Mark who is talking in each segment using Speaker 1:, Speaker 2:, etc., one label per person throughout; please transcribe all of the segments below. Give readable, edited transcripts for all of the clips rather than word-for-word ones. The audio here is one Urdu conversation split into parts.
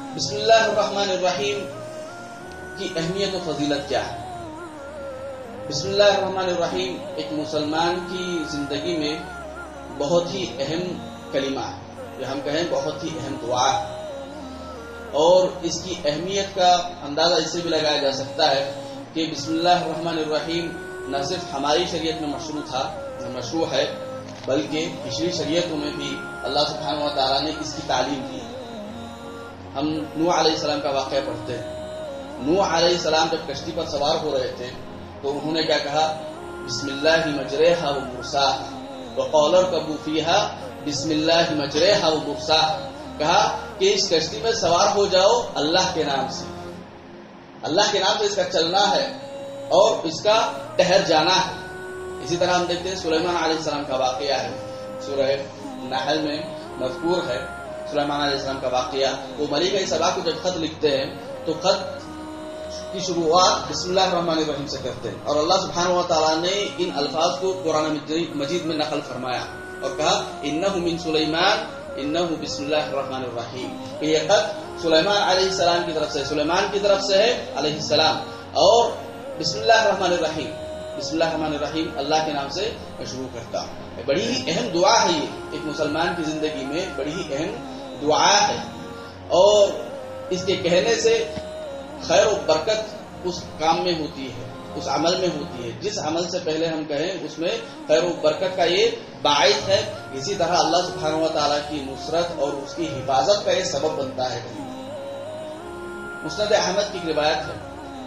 Speaker 1: بسم اللہ الرحمن الرحیم کی اہمیت و فضیلت کیا ہے؟ بسم اللہ الرحمن الرحیم ایک مسلمان کی زندگی میں بہت ہی اہم کلمہ ہے، یا ہم کہیں بہت ہی اہم دعا ہے، اور اس کی اہمیت کا اندازہ اس سے بھی لگایا جا سکتا ہے کہ بسم اللہ الرحمن الرحیم نہ صرف ہماری شریعت میں مشروع ہے، بلکہ پچھلی شریعتوں میں بھی اللہ سبحانہ و تعالیٰ نے اس کی تعلیم کی ہے۔ ہم نوح علیہ السلام کا واقعہ پڑھتے ہیں۔ نوح علیہ السلام جب کشتی پر سوار ہو رہے تھے تو انہوں نے کیا کہا؟ بسم اللہ مجریہا و مرساہا وقال ارکبوا فیہا بسم اللہ مجریہا و مرساہا، کہا کہ اس کشتی میں سوار ہو جاؤ اللہ کے نام سے، اللہ کے نام سے اس کا چلنا ہے اور اس کا ٹہر جانا ہے۔ اسی طرح ہم دیکھتے ہیں سلیمان علیہ السلام کا واقعہ ہے، سورہ نحل میں مذکور ہے سلیمان علیہ السلام کا واقعہ۔ وہ ملکہ سبا کو جب خط لکھتے ہیں تو خط کی شروعات بسم اللہ الرحمن الرحیم سے کرتے ہیں، اور اللہ سبحانہ و تعالیٰ نے ان الفاظ کو قرآن مجید میں نقل فرمایا اور کہا انہ من سلیمان انہ بسم اللہ الرحمن الرحیم، کہ یہ خط سلیمان علیہ السلام کی طرف سے، سلیمان کی طرف سے ہے علیہ السلام، اور بسم اللہ الرحمن الرحیم، بسم اللہ الرحمن الرحیم اللہ کے نام سے شروع کرتا ہے۔ بڑی ہی اہم دعا ہے، یہ ایک مسلمان کی زندگی میں بڑی ہی اہم دعا ہے، اور اس کے کہنے سے خیر و برکت اس کام میں ہوتی ہے، اس عمل میں ہوتی ہے، جس عمل سے پہلے ہم کہیں اس میں خیر و برکت کا یہ باعث ہے۔ اسی طرح اللہ سبحانہ و تعالیٰ کی نصرت اور اس کی حفاظت کا یہ سبب بنتا ہے۔ مسند احمد کی روایت ہے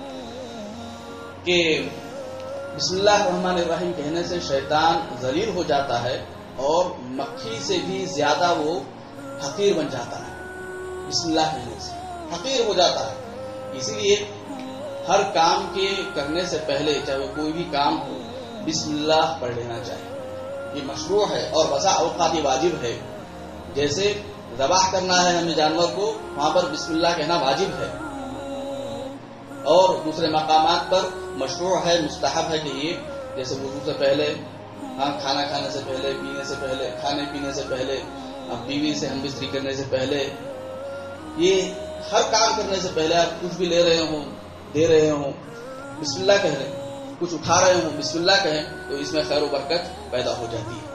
Speaker 1: کہ بسم اللہ الرحمن الرحیم کہنے سے شیطان ذلیل ہو جاتا ہے اور مکھی سے بھی زیادہ وہ حقیر بن جاتا ہے۔ بسم اللہ کہنے سے حقیر ہو جاتا ہے۔ اسی لیے ہر کام کے کرنے سے پہلے، چاہے وہ کوئی بھی کام ہو، بسم اللہ پڑھ لینا چاہیے۔ یہ مشروع ہے اور بسا اوقات یہ واجب ہے۔ جیسے ذبح کرنا ہے ہمیں جانور کو، وہاں پر بسم اللہ کہنا واجب ہے، اور دوسرے مقامات پر مشروع ہے، مستحب ہے کہ یہ جیسے وضو سے پہلے، کھانا کھانے سے پہلے، پینے سے پہلے، کھانے پینے سے پہلے، بیوی سے ہم بستری کرنے سے پہلے، یہ ہر کام کرنے سے پہلے آپ کچھ بھی لے رہے ہوں، دے رہے ہوں، بسم اللہ کہہ رہے ہیں، کچھ اٹھا رہے ہوں، بسم اللہ کہیں تو اس میں خیر و برکت پیدا ہو جاتی ہے۔